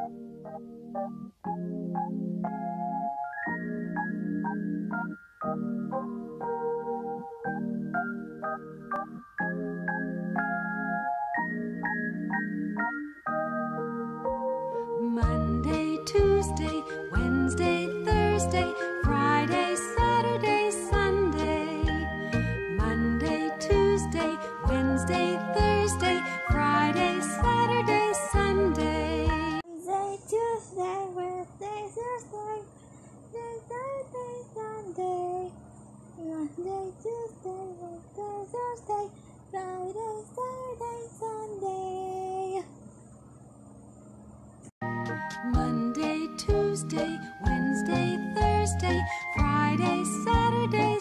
Monday, Tuesday, Wednesday, Thursday, Friday, Saturday, Sunday. Monday, Tuesday, Wednesday, Thursday, Friday, Saturday, Sunday. Wednesday, Tuesday, Wednesday, Thursday, Saturday, Sunday. Monday, Tuesday, Wednesday, Thursday, Friday, Saturday, Sunday. Monday, Tuesday, Wednesday, Thursday, Friday, Saturday,